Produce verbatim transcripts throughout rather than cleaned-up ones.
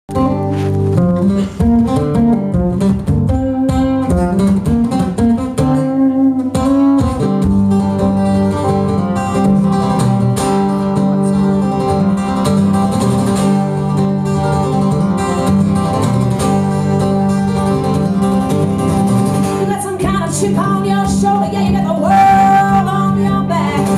Chip on your shoulder, yeah, you got the world on your back.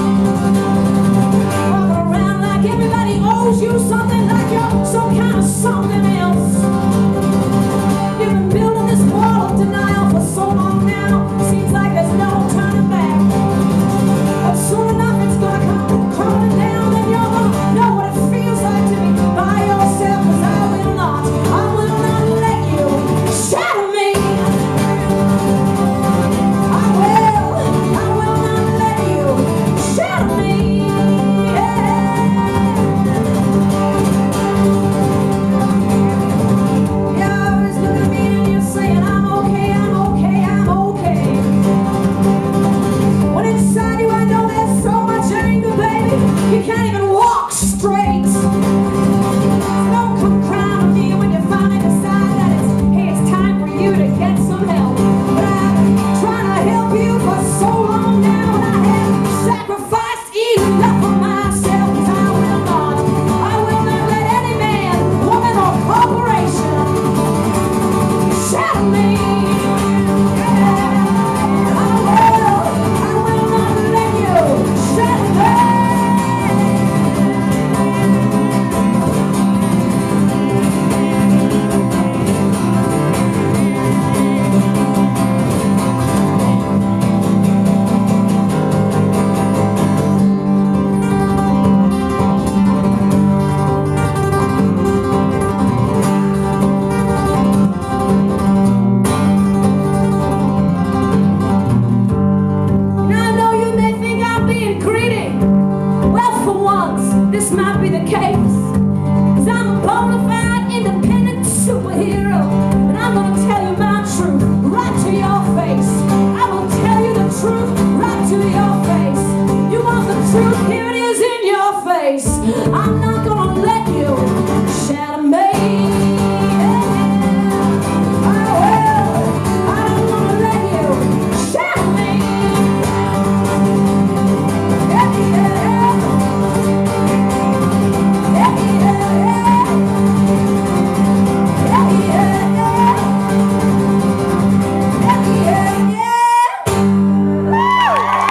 Walking around like everybody owes you something, like you're some kind of something else. You've been building this wall of denial for so long now, seems like there's no turning back. But soon enough it's gonna come crumbling down, and you're gonna know what it feels like to be by yourself. Cause I will not, I will not let you shatter me. You can't even walk straight. Don't come crying to me when you finally decide that it's, hey, it's time for you to get some help. But I've been trying to help you for so long now, and I have sacrificed even enough of myself. Cause I will not, I will not let any man, woman, or corporation shatter me. Yeah, I will, I will not let you shatter me. This might be the case, cause I'm a bona fide independent superhero, and I'm gonna tell you my truth right to your face. I will tell you the truth right to your face. You want the truth? Here it is in your face. I'm not